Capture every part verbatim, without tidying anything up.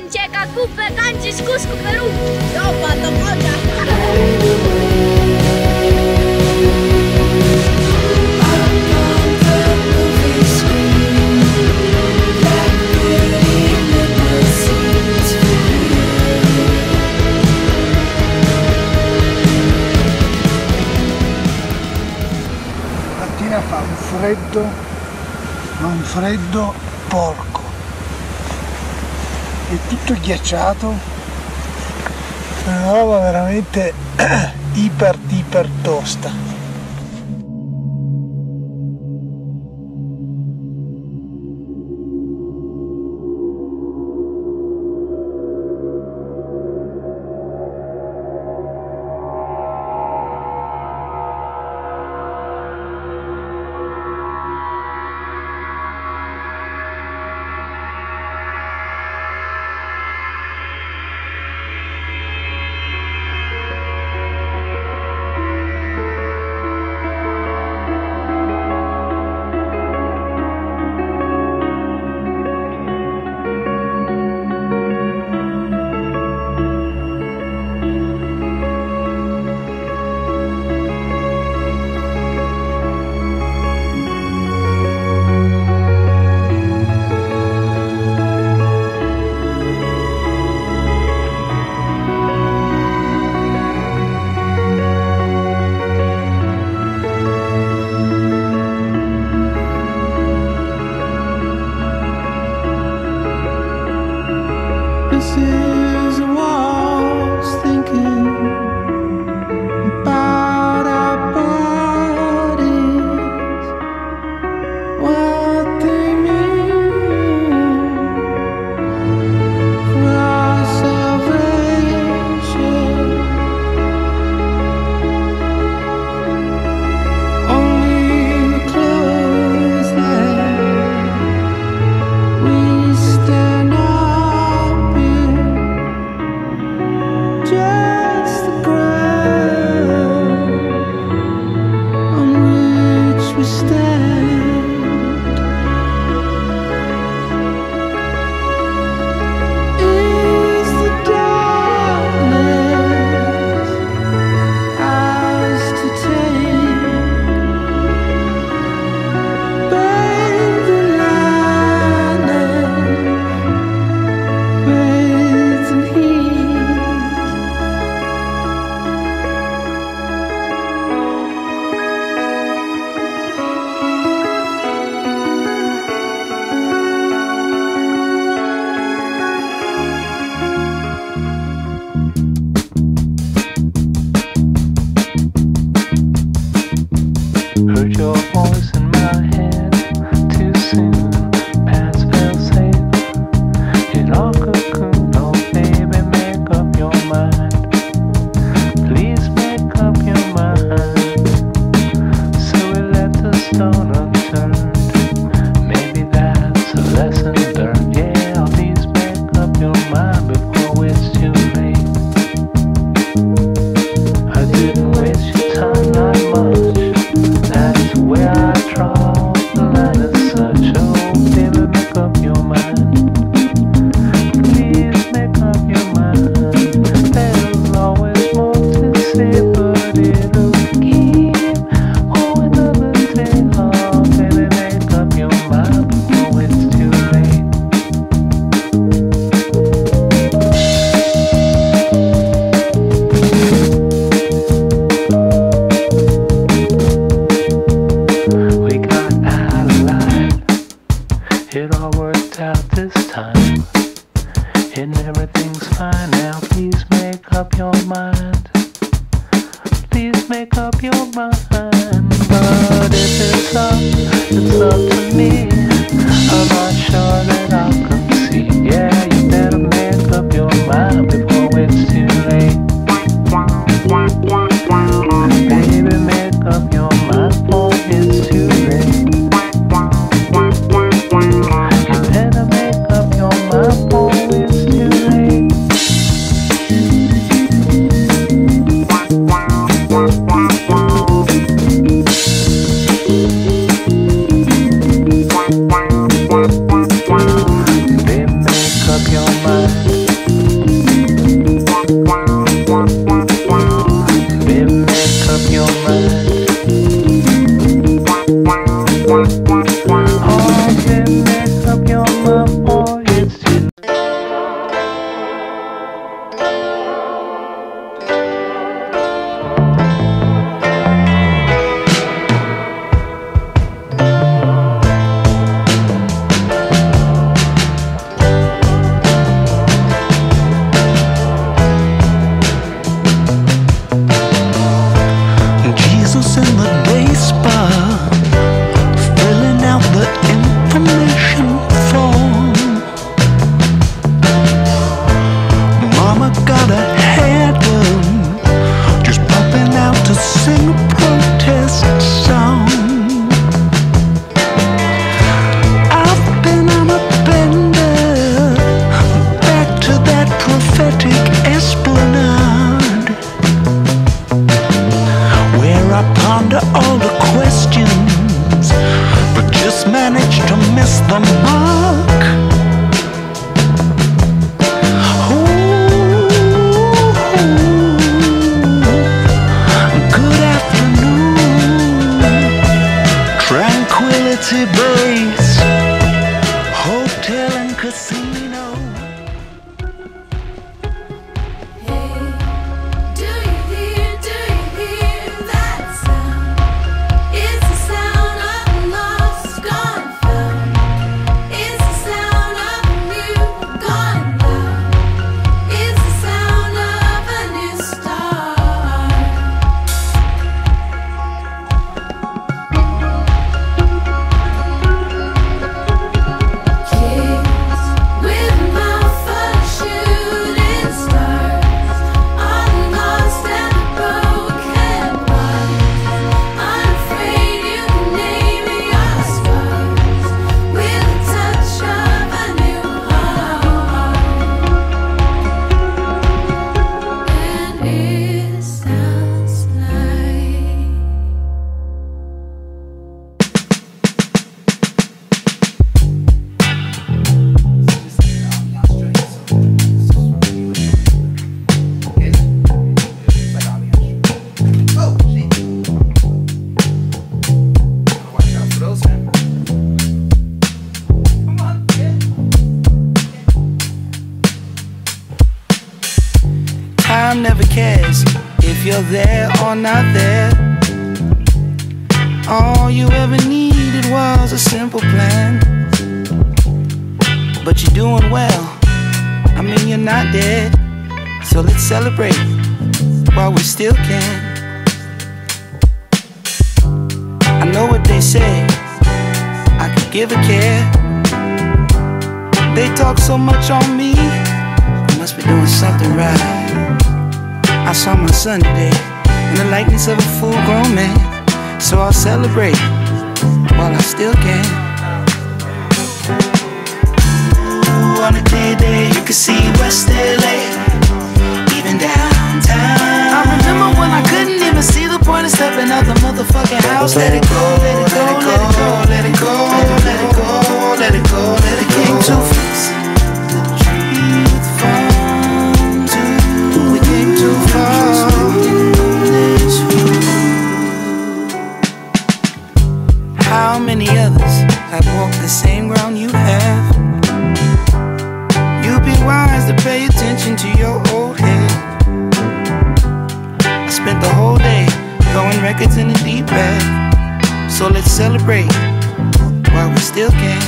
Checa, Cuba, Ganges, Cusco, Peru. Yo, pato, coña. Mattina fa un freddo, ma un freddo porco. È tutto ghiacciato, una roba veramente iper iper tosta. managed to miss the mark. Ooh, good afternoon, Tranquility Base, hotel and casino. Time never cares if you're there or not there. All you ever needed was a simple plan. But you're doing well, I mean you're not dead. So let's celebrate while we still can. I know what they say, I could give a care. They talk so much on me, I must be doing something right. I saw my son today in the likeness of a full-grown man. So I'll celebrate while I still can. Ooh, on a clear day you can see West L A, even downtown. I remember when I couldn't even see the point of stepping out the motherfucking house. Let it go, let it go, let it go, let it go, let it go, let it go, let it came to fixing the truth from two. We came too far. How many others have walked the same ground you have? You'd be wise to pay attention to your old head. I spent the whole day throwing records in the deep bag. So let's celebrate while we still can.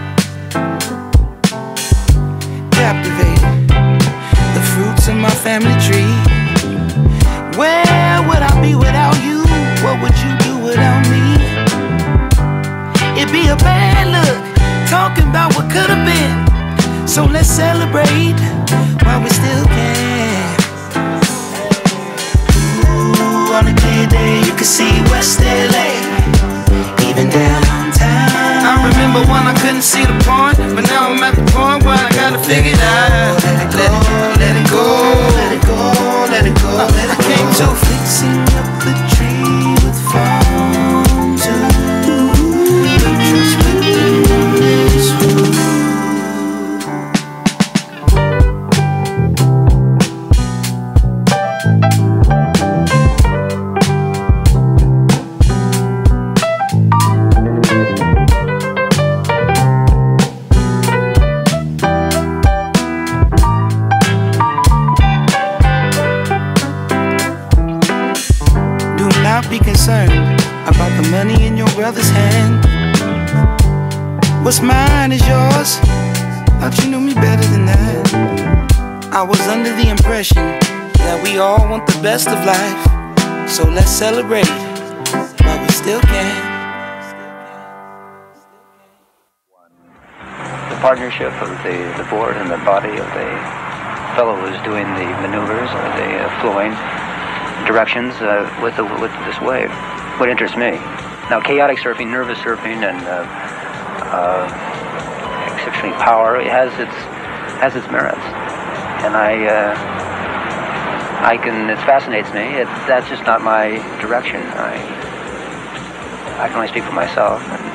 Captivate the fruits of my family tree. Where would I be without you? What would you do without me? It'd be a bad look talking about what could have been. So let's celebrate while we still can. Ooh, on a clear day you can see West L A, even downtown. I remember when I couldn't see the point, but now I'm at the point where I gotta figure it out. Let it go, let it go, let it go, let it go, let it go. I came to fixing up the tree with farm too. Be concerned about the money in your brother's hand. What's mine is yours. Thought you knew me better than that. I was under the impression that we all want the best of life. So let's celebrate while we still can. The partnership of the, the board and the body of the fellow who's doing the maneuvers or the uh, flowing directions uh, with, the, with this wave would interest me. Now, chaotic surfing, nervous surfing, and uh, uh, exceptionally power, it has its has its merits, and I uh, I can it fascinates me. It, that's just not my direction. I I can only speak for myself. And